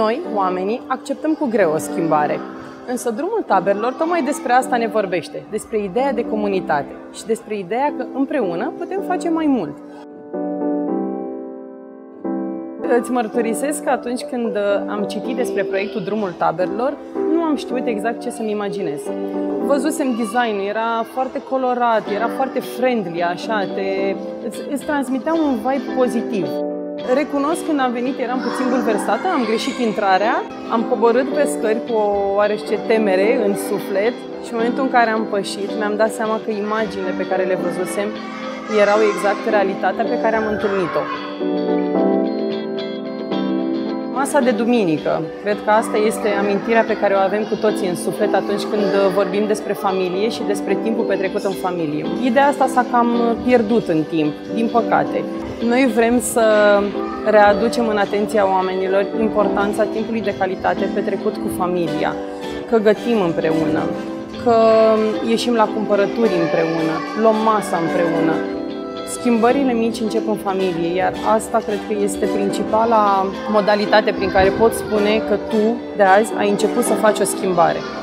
Noi, oamenii, acceptăm cu greu o schimbare. Însă drumul taberelor tocmai despre asta ne vorbește, despre ideea de comunitate și despre ideea că împreună putem face mai mult. Îți mărturisesc că atunci când am citit despre proiectul Drumul Taberelor, nu am știut exact ce să-mi imaginez. Văzusem design-ul, era foarte colorat, era foarte friendly, așa, îți transmitea un vibe pozitiv. Recunosc, când am venit, eram puțin bulversată, am greșit intrarea, am coborât pe scări cu o oarește temere în suflet și în momentul în care am pășit, mi-am dat seama că imaginile pe care le văzusem erau exact realitatea pe care am întâlnit-o. Masa de duminică, cred că asta este amintirea pe care o avem cu toții în suflet atunci când vorbim despre familie și despre timpul petrecut în familie. Ideea asta s-a cam pierdut în timp, din păcate. Noi vrem să readucem în atenția oamenilor importanța timpului de calitate petrecut cu familia, că gătim împreună, că ieșim la cumpărături împreună, luăm masa împreună. Schimbările mici încep în familie, iar asta cred că este principala modalitate prin care poți spune că tu, de azi, ai început să faci o schimbare.